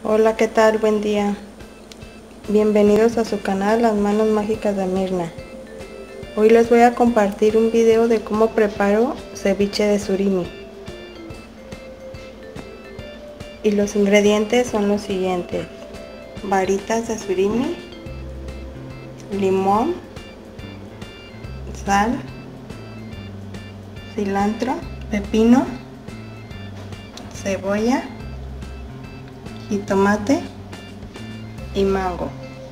Hola, ¿qué tal? Buen día. Bienvenidos a su canal Las Manos Mágicas de Mirna. Hoy les voy a compartir un video de cómo preparo ceviche de surimi. Y los ingredientes son los siguientes: varitas de surimi, limón, sal, cilantro, pepino, cebolla, jitomate y mango.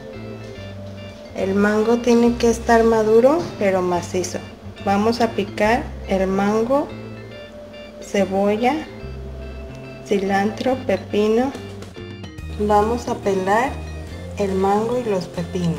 El mango tiene que estar maduro pero macizo. Vamos a picar el mango, cebolla, cilantro, pepino. Vamos a pelar el mango y los pepinos.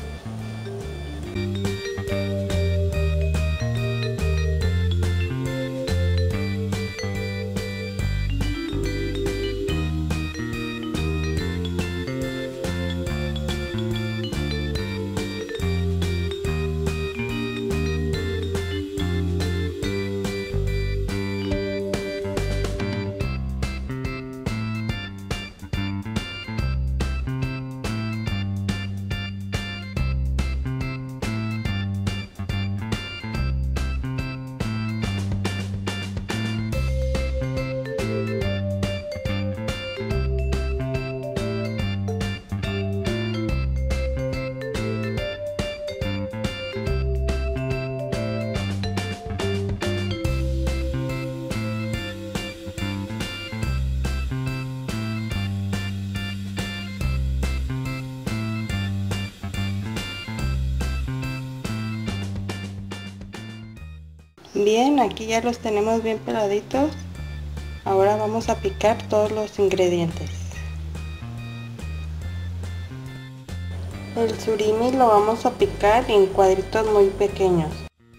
Bien, aquí ya los tenemos bien peladitos. Ahora vamos a picar todos los ingredientes. El surimi lo vamos a picar en cuadritos muy pequeños.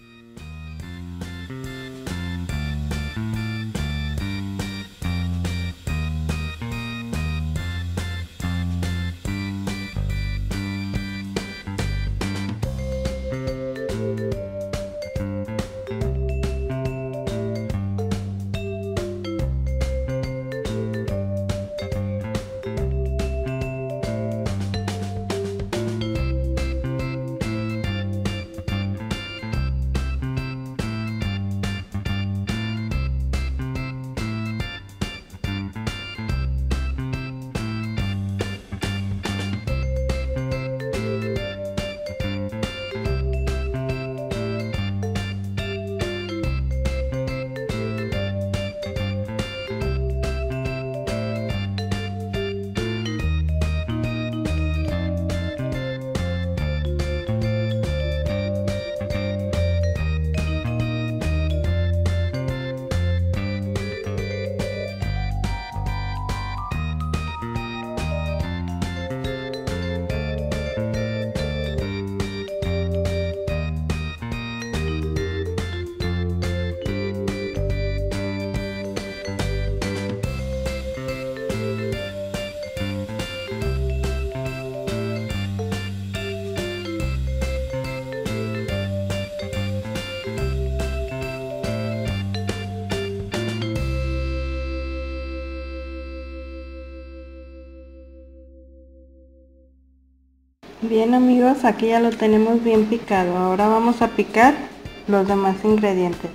Bien amigos, aquí ya lo tenemos bien picado. Ahora vamos a picar los demás ingredientes.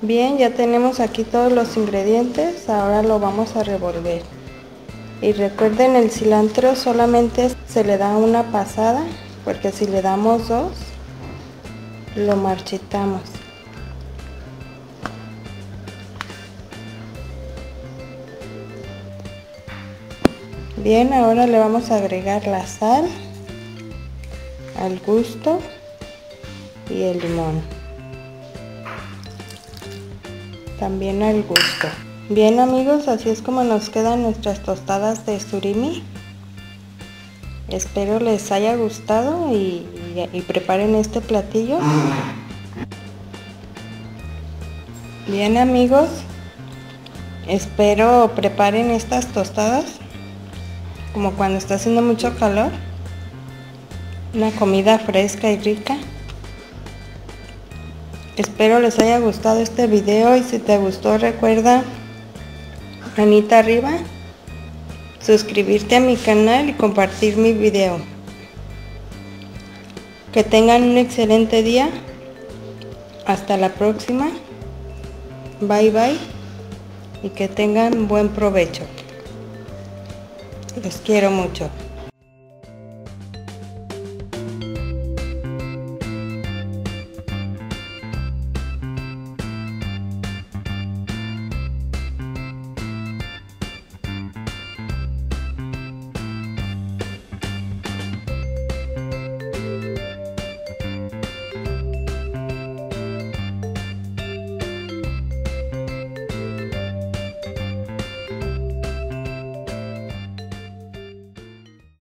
Bien, ya tenemos aquí todos los ingredientes, ahora lo vamos a revolver. Y recuerden, el cilantro solamente se le da una pasada, porque si le damos dos, lo marchitamos. Bien, ahora le vamos a agregar la sal al gusto y el limón también al gusto. Bien amigos, así es como nos quedan nuestras tostadas de surimi. Espero les haya gustado y preparen este platillo. Bien amigos, espero preparen estas tostadas como cuando está haciendo mucho calor. Una comida fresca y rica. Espero les haya gustado este video y si te gustó recuerda manita arriba, suscribirte a mi canal y compartir mi video. Que tengan un excelente día. Hasta la próxima. Bye bye. Y que tengan buen provecho. Les quiero mucho.